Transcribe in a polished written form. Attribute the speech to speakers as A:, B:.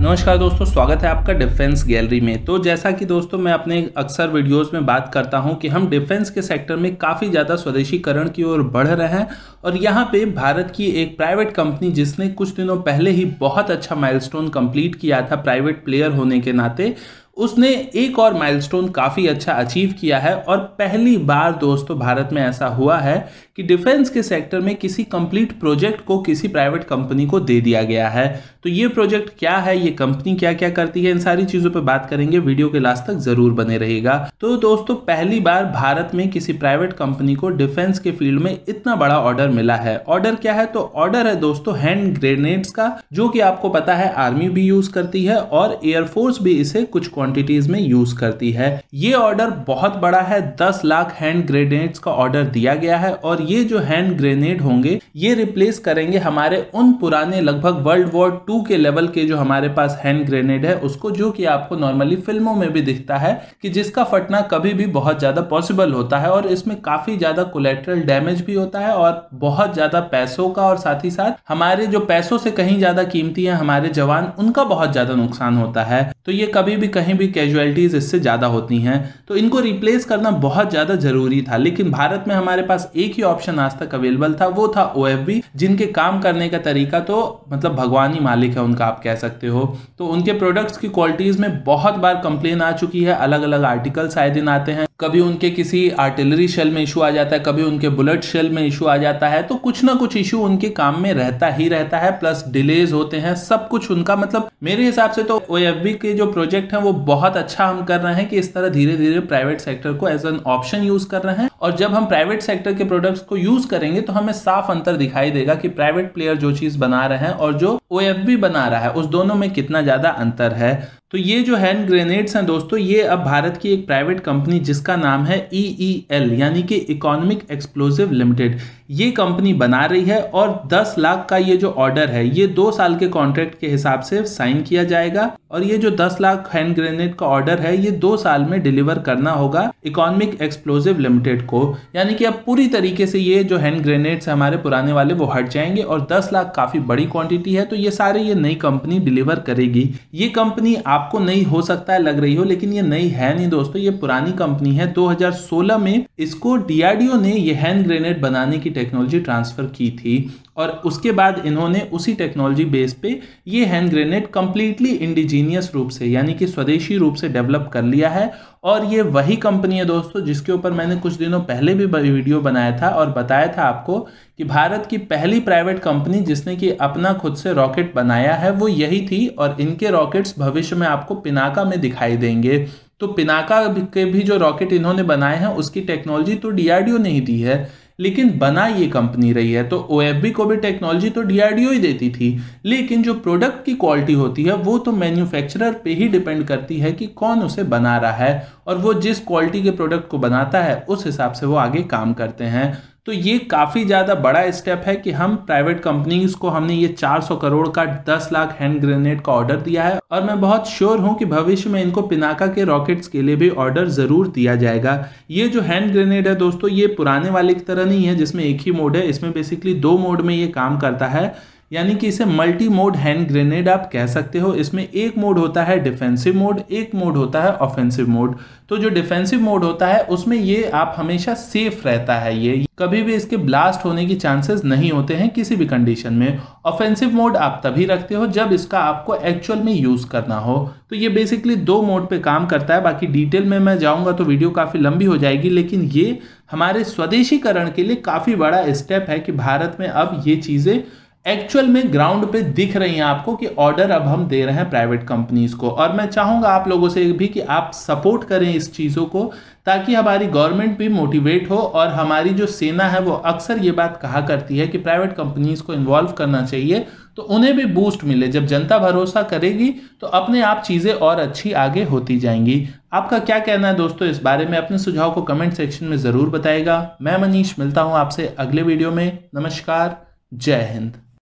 A: नमस्कार दोस्तों, स्वागत है आपका डिफेंस गैलरी में। तो जैसा कि दोस्तों मैं अपने अक्सर वीडियोस में बात करता हूं कि हम डिफेंस के सेक्टर में काफ़ी ज़्यादा स्वदेशीकरण की ओर बढ़ रहे हैं और यहां पे भारत की एक प्राइवेट कंपनी जिसने कुछ दिनों पहले ही बहुत अच्छा माइलस्टोन कंप्लीट किया था प्राइवेट प्लेयर होने के नाते, उसने एक और माइलस्टोन काफ़ी अच्छा अचीव किया है। और पहली बार दोस्तों भारत में ऐसा हुआ है कि डिफेंस के सेक्टर में किसी कंप्लीट प्रोजेक्ट को किसी प्राइवेट कंपनी को दे दिया गया है। तो ये प्रोजेक्ट क्या है, ये कंपनी क्या क्या करती है, इन सारी चीज़ों पे बात करेंगे। वीडियो के लास्ट तक ज़रूर बने रहिएगा। तो दोस्तों पहली बार भारत में किसी प्राइवेट कंपनी को डिफेंस के फील्ड में इतना बड़ा ऑर्डर मिला है। ऑर्डर क्या है? तो ऑर्डर है दोस्तों हैंड ग्रेनेड्स का, जो कि आपको पता है आर्मी भी यूज़ करती है और एयरफोर्स भी इसे कुछ क्वांटिटीज में यूज करती है। ये ऑर्डर बहुत बड़ा है, 10 लाख हैंड ग्रेनेड्स का ऑर्डर दिया गया है और ये जो हैंड ग्रेनेड होंगे ये रिप्लेस करेंगे हमारे उन पुराने लगभग वर्ल्ड वॉर 2 के लेवल के जो हमारे पास हैंड ग्रेनेड है उसको, जो कि आपको नॉर्मली फिल्मों में भी दिखता है कि जिसका फटना कभी भी बहुत ज्यादा पॉसिबल होता है और इसमें काफी ज्यादा कोलेटरल डैमेज भी होता है और बहुत ज्यादा पैसों का, और साथ ही साथ हमारे जो पैसों से कहीं ज्यादा कीमती है हमारे जवान, उनका बहुत ज्यादा नुकसान होता है। तो ये कभी भी कहीं भी कैजुअलिटीज इससे ज्यादा होती हैं, तो इनको रिप्लेस करना बहुत ज्यादा जरूरी था। लेकिन भारत में हमारे पास एक ही ऑप्शन आज तक अवेलेबल था, वो था OFV, जिनके काम करने का तरीका तो मतलब भगवान ही मालिक है उनका, आप कह सकते हो। तो उनके प्रोडक्ट्स की क्वालिटीज में बहुत बार कंप्लेन आ चुकी है, अलग अलग आर्टिकल्स आए दिन आते हैं। कभी उनके किसी आर्टिलरी शेल में इशू आ जाता है, कभी उनके बुलेट शेल में इशू आ जाता है। तो कुछ ना कुछ इशू उनके काम में रहता ही रहता है, प्लस डिलेज होते हैं, सब कुछ उनका। मतलब मेरे हिसाब से तो OFV के जो प्रोजेक्ट हैं वो बहुत अच्छा हम कर रहे हैं कि इस तरह धीरे धीरे प्राइवेट सेक्टर को एज एन ऑप्शन यूज कर रहे हैं। और जब हम प्राइवेट सेक्टर के प्रोडक्ट्स को यूज करेंगे तो हमें साफ अंतर दिखाई देगा कि प्राइवेट प्लेयर जो चीज बना रहे हैं और जो OFV बना रहा है उस दोनों में कितना ज्यादा अंतर है। तो ये जो हैंड ग्रेनेड्स हैं दोस्तों, ये अब भारत की एक प्राइवेट कंपनी जिसका नाम है EEL यानी कि इकोनॉमिक एक्सप्लोसिव लिमिटेड, ये कंपनी बना रही है। और 10 लाख का ये जो ऑर्डर है ये 2 साल के कॉन्ट्रैक्ट के हिसाब से साइन किया जाएगा और ये जो 10 लाख हैंड ग्रेनेड का ऑर्डर है ये 2 साल में डिलीवर करना होगा इकोनॉमिक एक्सप्लोसिव लिमिटेड को। यानी कि अब पूरी तरीके से ये जो हैंड ग्रेनेड्स हमारे पुराने वाले वो हट जाएंगे और 10 लाख काफी बड़ी क्वांटिटी है, तो ये सारे ये नई कंपनी डिलीवर करेगी। ये कंपनी आपको नई हो सकता है लग रही हो, लेकिन ये नई है नहीं दोस्तों, ये पुरानी कंपनी है। 2016 में इसको DRDO ने ये हैंड ग्रेनेड बनाने की टेक्नोलॉजी ट्रांसफर की थी और उसके बाद इन्होंने उसी टेक्नोलॉजी बेस पे ये हैंड ग्रेनेड कंप्लीटली इंडिजीनियस रूप से यानी कि स्वदेशी रूप से डेवलप कर लिया है। और ये वही कंपनी है दोस्तों जिसके ऊपर मैंने कुछ दिनों पहले भी वीडियो बनाया था और बताया था आपको कि भारत की पहली प्राइवेट कंपनी जिसने कि अपना खुद से रॉकेट बनाया है वो यही थी। और इनके रॉकेट्स भविष्य में आपको पिनाका में दिखाई देंगे। तो पिनाका के भी जो रॉकेट इन्होंने बनाए हैं उसकी टेक्नोलॉजी तो DRDO ने ही दी है, लेकिन बना ये कंपनी रही है। तो OFV को भी टेक्नोलॉजी तो DRDO ही देती थी, लेकिन जो प्रोडक्ट की क्वालिटी होती है वो तो मैन्युफैक्चरर पे ही डिपेंड करती है कि कौन उसे बना रहा है और वो जिस क्वालिटी के प्रोडक्ट को बनाता है उस हिसाब से वो आगे काम करते हैं। तो ये काफ़ी ज़्यादा बड़ा स्टेप है कि हम प्राइवेट कंपनीज को हमने ये 400 करोड़ का 10 लाख हैंड ग्रेनेड का ऑर्डर दिया है और मैं बहुत श्योर हूं कि भविष्य में इनको पिनाका के रॉकेट्स के लिए भी ऑर्डर ज़रूर दिया जाएगा। ये जो हैंड ग्रेनेड है दोस्तों ये पुराने वाले की तरह नहीं है जिसमें एक ही मोड है, इसमें बेसिकली 2 मोड में ये काम करता है। यानी कि इसे मल्टी मोड हैंड ग्रेनेड आप कह सकते हो। इसमें एक मोड होता है डिफेंसिव मोड, एक मोड होता है ऑफेंसिव मोड। तो जो डिफेंसिव मोड होता है उसमें ये आप हमेशा सेफ रहता है, ये कभी भी इसके ब्लास्ट होने की चांसेस नहीं होते हैं किसी भी कंडीशन में। ऑफेंसिव मोड आप तभी रखते हो जब इसका आपको एक्चुअल में यूज करना हो। तो ये बेसिकली 2 मोड पे काम करता है। बाकी डिटेल में मैं जाऊंगा तो वीडियो काफी लंबी हो जाएगी, लेकिन ये हमारे स्वदेशीकरण के लिए काफी बड़ा स्टेप है कि भारत में अब ये चीजें एक्चुअल में ग्राउंड पे दिख रही हैं आपको कि ऑर्डर अब हम दे रहे हैं प्राइवेट कंपनीज को। और मैं चाहूंगा आप लोगों से भी कि आप सपोर्ट करें इस चीज़ों को, ताकि हमारी गवर्नमेंट भी मोटिवेट हो। और हमारी जो सेना है वो अक्सर ये बात कहा करती है कि प्राइवेट कंपनीज को इन्वॉल्व करना चाहिए, तो उन्हें भी बूस्ट मिले। जब जनता भरोसा करेगी तो अपने आप चीज़ें और अच्छी आगे होती जाएंगी। आपका क्या कहना है दोस्तों इस बारे में? अपने सुझाव को कमेंट सेक्शन में ज़रूर बताइएगा। मैं मनीष मिलता हूँ आपसे अगले वीडियो में। नमस्कार, जय हिंद।